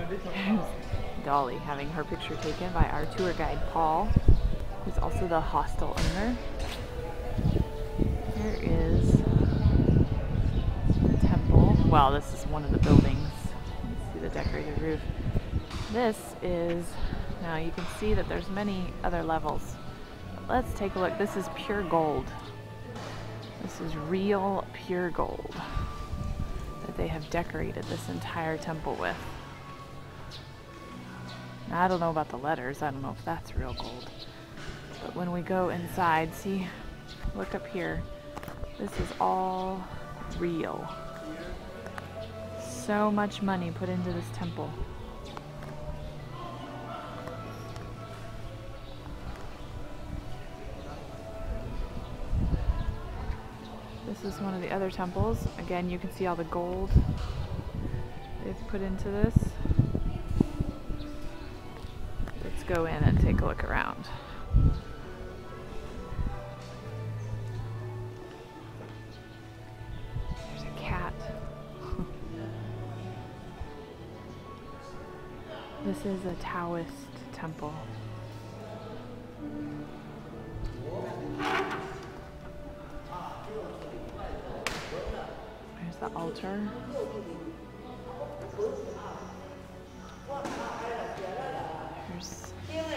Dolly having her picture taken by our tour guide Paul, who's also the hostel owner. Here is the temple. Well, this is one of the buildings. You see the decorated roof. This is, now you can see that there's many other levels. But let's take a look. This is pure gold. This is real pure gold that they have decorated this entire temple with. Now, I don't know about the letters. I don't know if that's real gold. But when we go inside, see, look up here. This is all real. So much money put into this temple. This is one of the other temples. Again, you can see all the gold they've put into this. Let's go in and take a look around. There's a cat. This is a Taoist temple. There's the altar. There's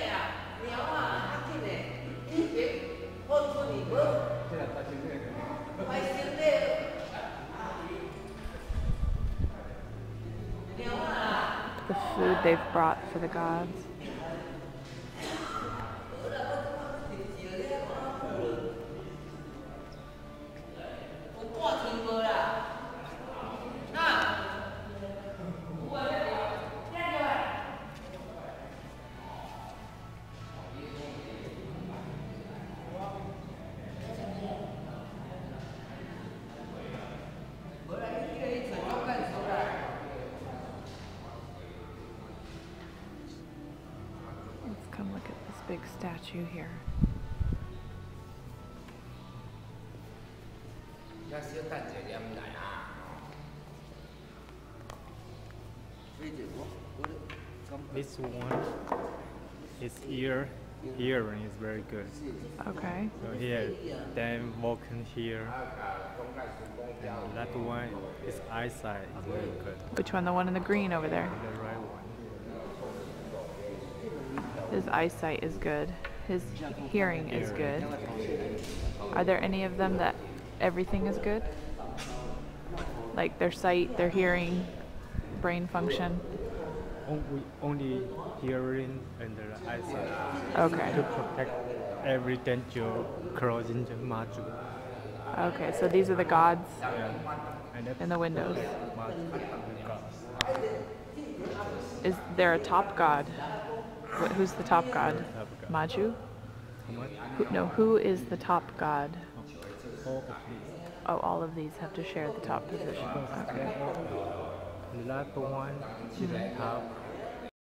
the food they've brought for the gods. Come look at this big statue here. This one, his hearing is very good. Okay. So here, then walking here. And that one, his eyesight is very good. Which one? The one in the green over there? The right one. His eyesight is good. His hearing is good. Are there any of them that everything is good? Like their sight, their hearing, brain function? Only hearing and the eyesight. Okay. To protect every danger crossing the Maju. Okay, so these are the gods And in the windows. Maju, the gods. Is there a top god? Who's the top god? Maju? Who is the top god? All of these. Oh, all of these have to share the top position. Okay. The last one is the top.